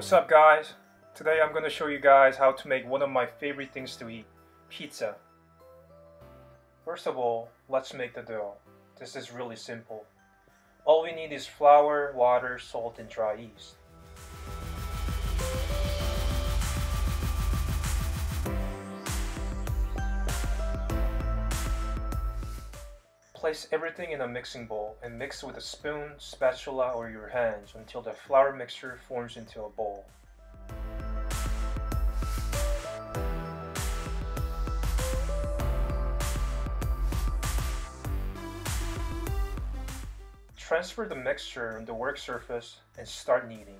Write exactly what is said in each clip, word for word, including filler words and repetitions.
What's up, guys? Today I'm going to show you guys how to make one of my favorite things to eat, pizza. First of all, let's make the dough. This is really simple. All we need is flour, water, salt, and dry yeast. Place everything in a mixing bowl and mix with a spoon, spatula, or your hands until the flour mixture forms into a bowl. Transfer the mixture on the work surface and start kneading.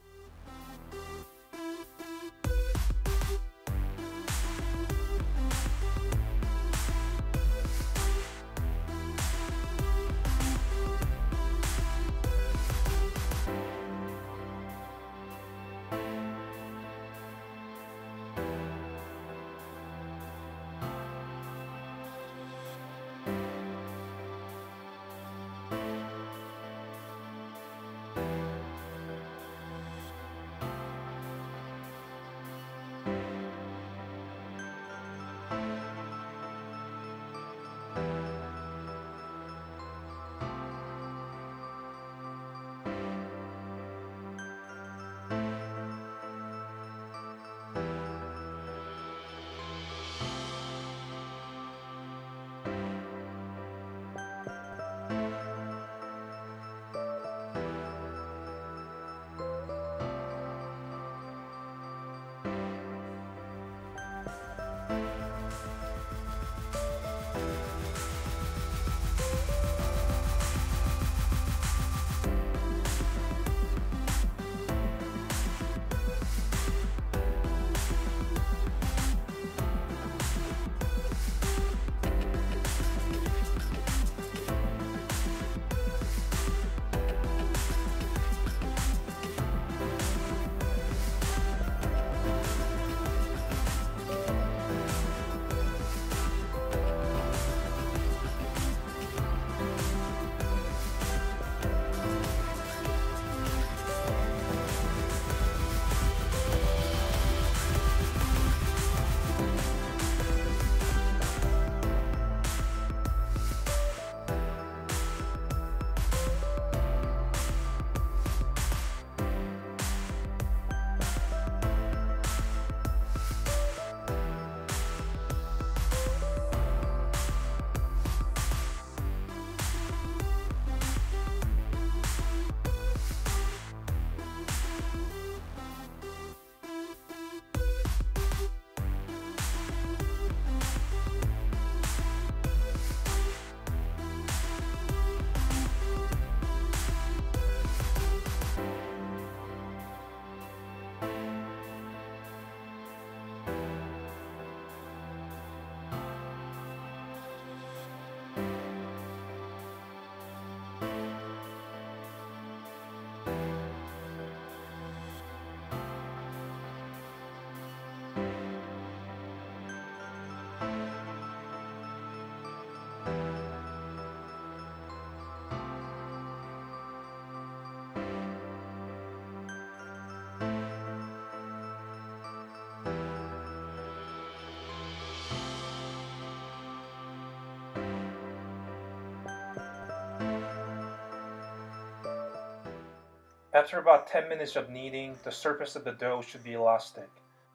After about ten minutes of kneading, the surface of the dough should be elastic.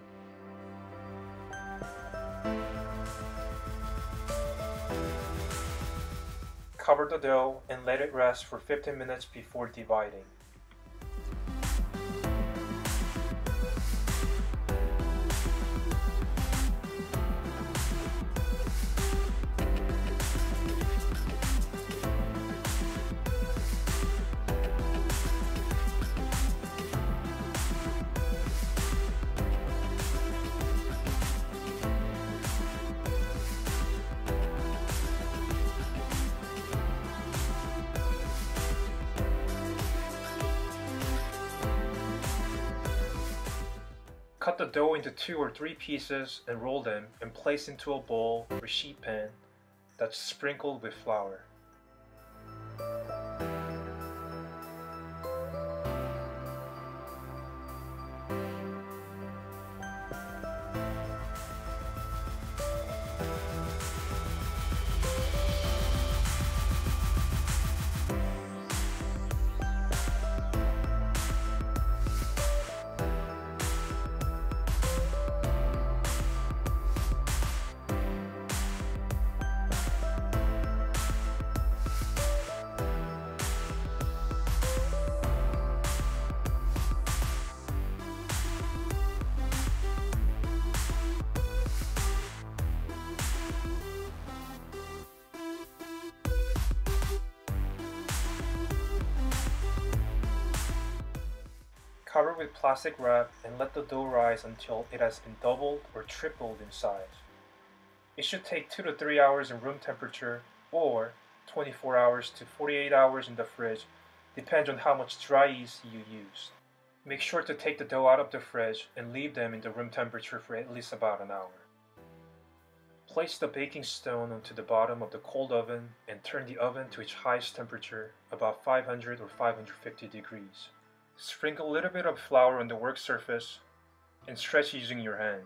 Cover the dough and let it rest for fifteen minutes before dividing. Cut the dough into two or three pieces and roll them and place into a bowl or sheet pan that's sprinkled with flour. Cover with plastic wrap and let the dough rise until it has been doubled or tripled in size. It should take two to three hours in room temperature or twenty-four hours to forty-eight hours in the fridge, depends on how much dry yeast you use. Make sure to take the dough out of the fridge and leave them in the room temperature for at least about an hour. Place the baking stone onto the bottom of the cold oven and turn the oven to its highest temperature, about five hundred or five hundred fifty degrees. Sprinkle a little bit of flour on the work surface and stretch using your hands.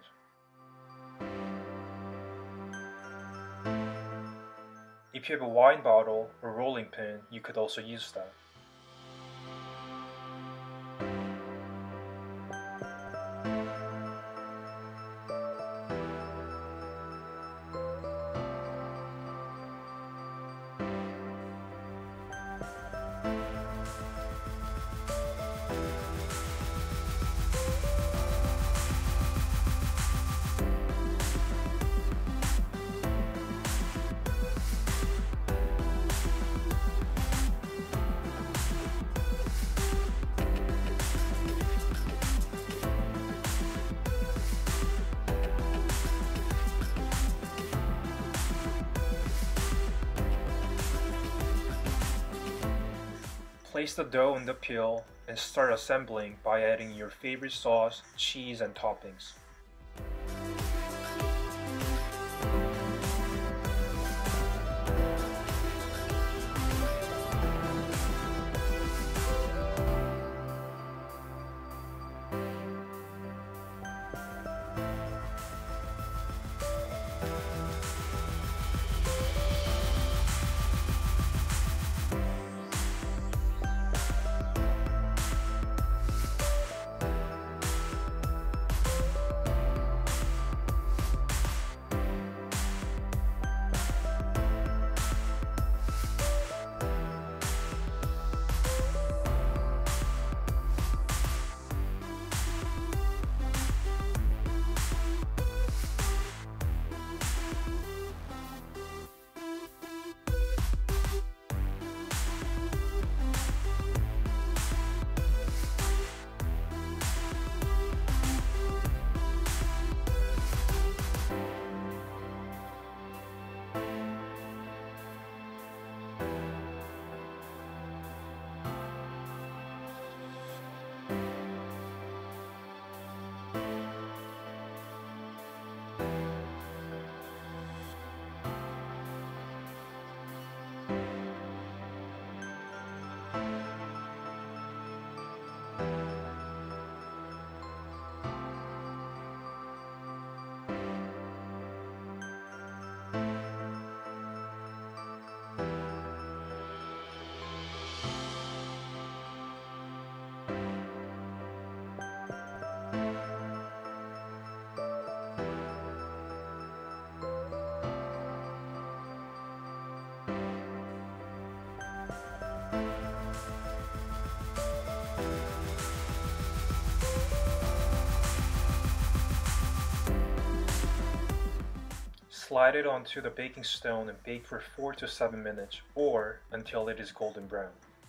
If you have a wine bottle or rolling pin, you could also use that. Place the dough in the peel and start assembling by adding your favorite sauce, cheese, and toppings. Slide it onto the baking stone and bake for four to seven minutes or until it is golden brown.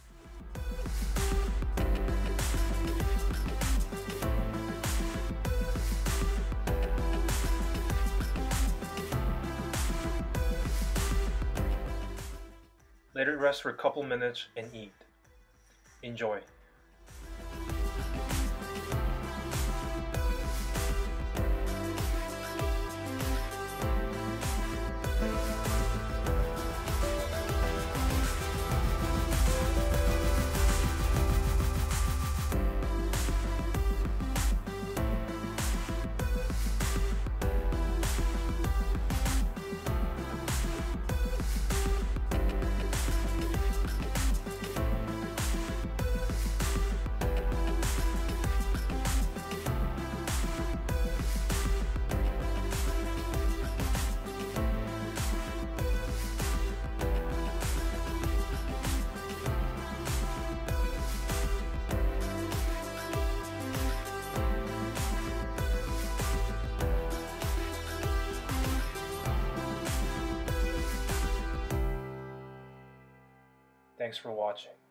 Let it rest for a couple minutes and eat. Enjoy. Thanks for watching.